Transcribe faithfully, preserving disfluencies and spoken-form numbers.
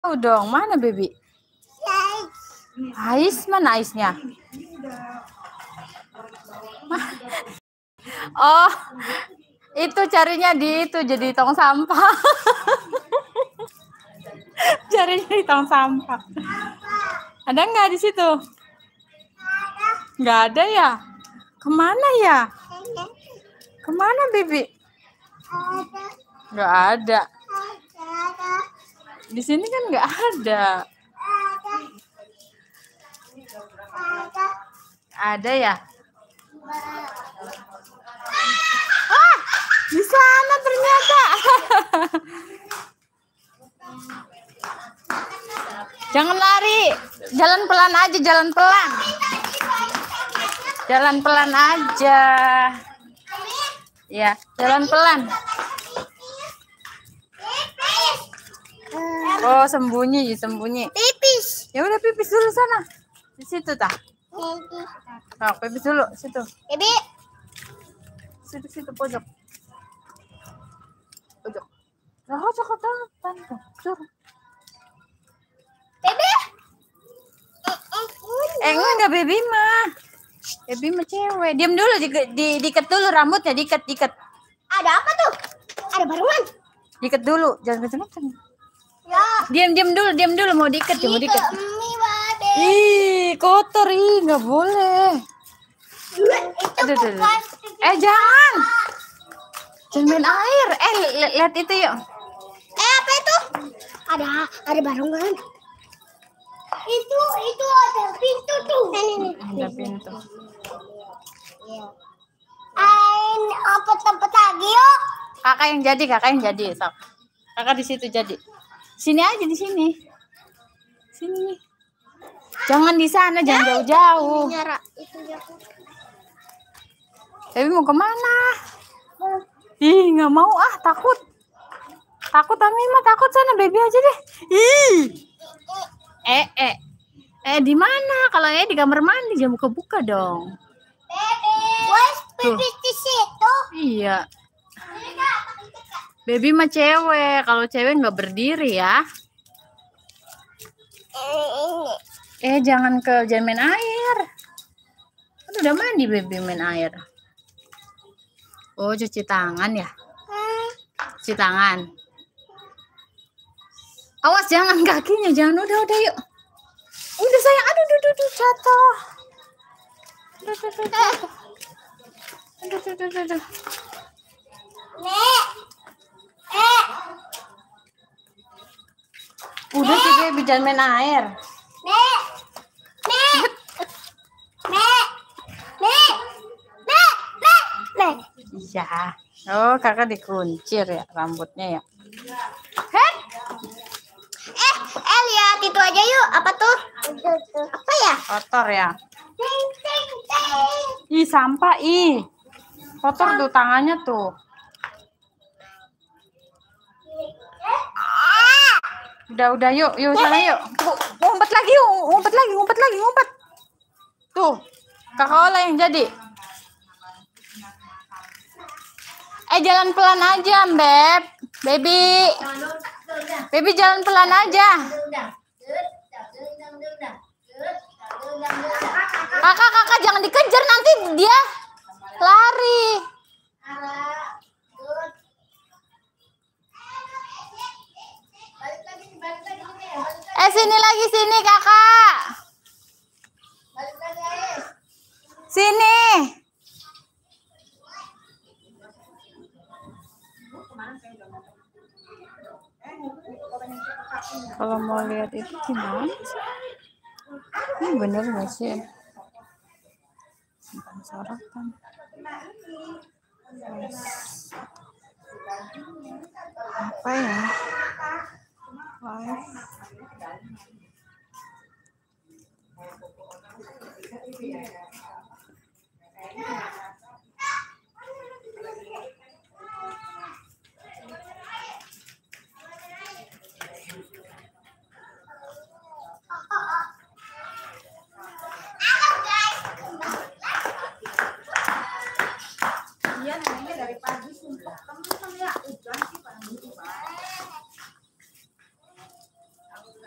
Tahu dong, mana baby? Ais, mana aisnya? Oh, itu carinya di itu jadi tong sampah. Carinya di tong sampah. Ada nggak di situ? Nggak ada ya? Kemana ya? Kemana baby? Nggak ada. Di sini kan nggak ada. Ada ya? Ah, di sana ternyata. Jangan lari, jalan pelan aja, jalan pelan. Jalan pelan aja. Ya, jalan pelan. Oh, sembunyi, sembunyi. Pipis. Ya udah pipis dulu sana. Di situ tah. Oh, pipis dulu situ. Bibi. Situ situ pojok. Pojok. Oh, cokot depan tuh. Suruh. Bibi. Eh, enggak baby mah. Baby mah cewek. Diam dulu, di, di diikat dulu rambutnya, diikat, diikat. Ada apa tuh? Ada barongan. Diikat dulu, jangan kenceng-kenceng. Ya. Diam, diam dulu, diam dulu mau diikat, mau diikat. Mie babe. Ih, kotor ih, nggak boleh. Itu Aduh, aduh, aduh. bukan. Eh, jangan. Jangan main air. Eh, li- lihat itu yuk. Eh, apa itu? Ada ada barongan. Itu itu ada pintu tuh. Ada pintu. Ain apa tempat lagi yuk? Kakak yang jadi, kakak yang jadi. Sok. Kakak di situ jadi. Sini aja di sini. Sini. Jangan di sana, jangan jauh-jauh. Nyara itu jatuh. Tapi mau kemana? Ih, nggak mau ah, takut. Takut Ami mah, takut sana baby aja deh. Ih. Eh, eh. Eh, di mana? Kalau eh di kamar mandi jangan buka-buka dong. Bebe. Wes pipis di situ. Iya. Baby mah cewek. Kalau cewek nggak berdiri ya. Eh, jangan ke jangan main air. Kan udah mandi baby main air. Oh, cuci tangan ya? Cuci tangan. Awas jangan kakinya, jangan udah udah yuk. Udah sayang, aduh aduh aduh, aduh jatuh. Aduh aduh aduh. Aduh aduh aduh. Aduh, aduh. Nek. Eh. Udah sih baby jangan main air. Nek. Nek. Nek. Nek. Nek. Nek. Nek. Iya. Oh, kakak dikuncir ya rambutnya ya. Heh. Eh, eh lihat itu aja yuk. Apa tuh? Apa ya? Kotor ya. Ting ting ting. Ih, sampah ih. Kotor tuh tangannya tuh. Udah udah yuk, yuk sana yuk. Tuh, ngumpet lagi yuk, ngumpet lagi, ngumpet lagi, ngumpet. Tuh, kakak Ola yang jadi. Eh, jalan pelan aja, Beb. Baby. Baby jalan pelan aja. Kakak, kakak jangan dikejar nanti dia lari. Eh, sini lagi sini, kakak. Sini. Kalau mau lihat itu gimana sih? Ini bener nggak sih? Simpan sorotan. Terus, apa ya? Live. Iya, namanya dari pagi sumpah. Kamu kan ya hujan sih pada